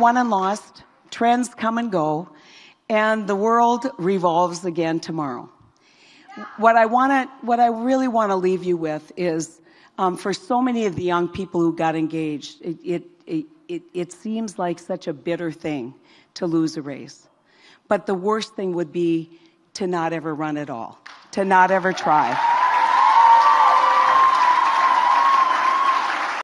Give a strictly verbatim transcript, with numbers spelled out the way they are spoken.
won and lost, trends come and go, and the world revolves again tomorrow. What I want to, what I really want to leave you with is, um, for so many of the young people who got engaged, it, it, it, it, it seems like such a bitter thing to lose a race. But the worst thing would be to not ever run at all, to not ever try.